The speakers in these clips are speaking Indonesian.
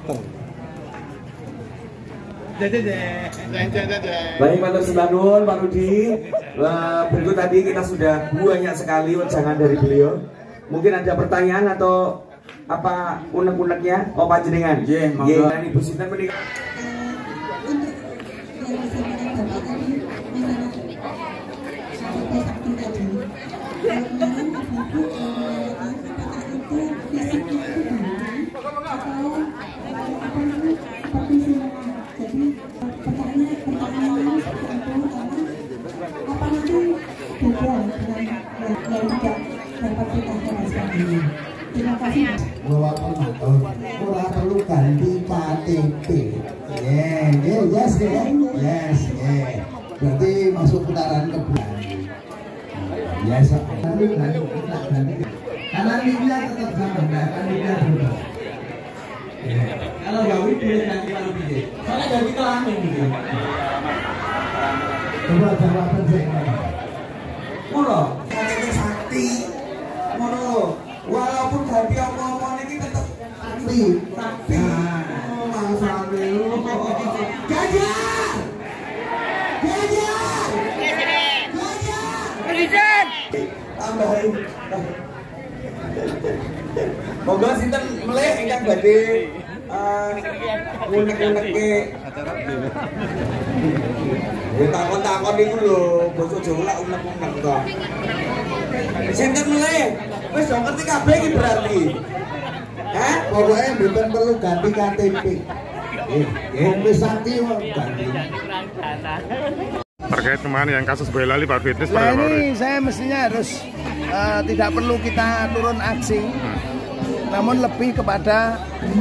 Baik, matur sembah nuwun Pak Rudi. Berikut tadi kita sudah banyak sekali wejangan dari beliau. Mungkin ada pertanyaan atau apa unek-uneknya? Oh, panjenengan. Nggih, monggo. Ibu sinten menika? Terima kasih. Ora perlu ganti KTP. Yes. Berarti masuk putaran kedua. Yes. Karena linknya tetap sama, nggak akan linknya berubah. Kalau Gawi boleh ganti kalau pilih. Soalnya ganti kelamin gitu. Coba jawaban saya. Mula, KTP sakti. Mula. Walaupun ganti apa-apa ini tetap sakti. Gajah! Tambahin. Monggo sinten melih ingkang badhe unek-uneke acara takon-takon niku lho, basa Jawa lak unek-unek to. Sinten melih? Wis do ngerti kabeh iki berarti. Pokoknya mboten perlu ganti KTP. Wis sakti kok ganti. Terkait kemarin yang kasus Boyolali Pak Fitris, nah ini saya mestinya harus tidak perlu kita turun aksi, namun lebih kepada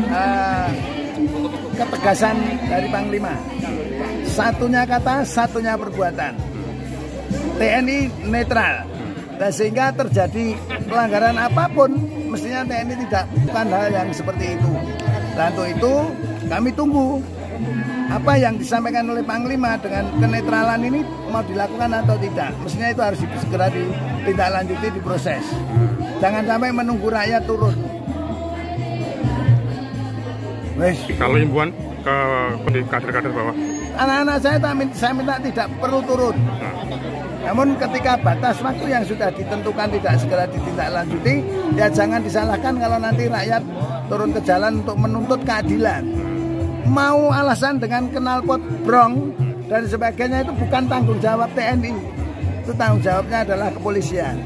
ketegasan dari Panglima. Satunya kata, satunya perbuatan. TNI netral, dan sehingga terjadi pelanggaran apapun, mestinya TNI tidak melakukan hal yang seperti itu. Dan untuk itu kami tunggu apa yang disampaikan oleh Panglima dengan kenetralan ini mau dilakukan atau tidak. Mestinya itu harus segera ditindaklanjuti, diproses. Jangan sampai menunggu rakyat turun. Wes. Kalau himbauan ke kader-kader bawah, anak-anak saya minta tidak perlu turun. Namun ketika batas waktu yang sudah ditentukan tidak segera ditindaklanjuti, ya jangan disalahkan kalau nanti rakyat turun ke jalan untuk menuntut keadilan. Mau alasan dengan knalpot brong dan sebagainya itu bukan tanggung jawab TNI. Itu tanggung jawabnya adalah kepolisian.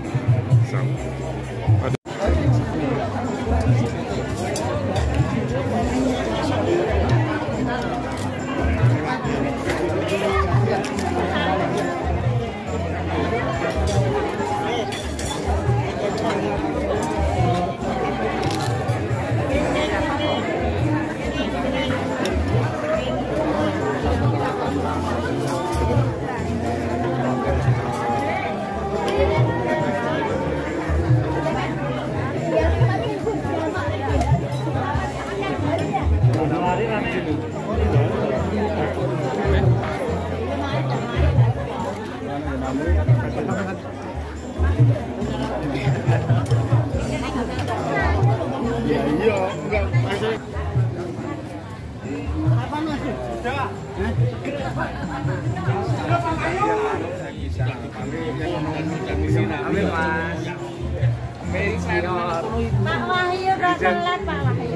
Pak Wahyu udah telat, Pak Wahyu.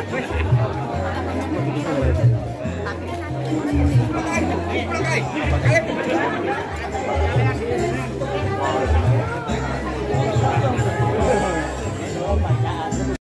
Mas Agus.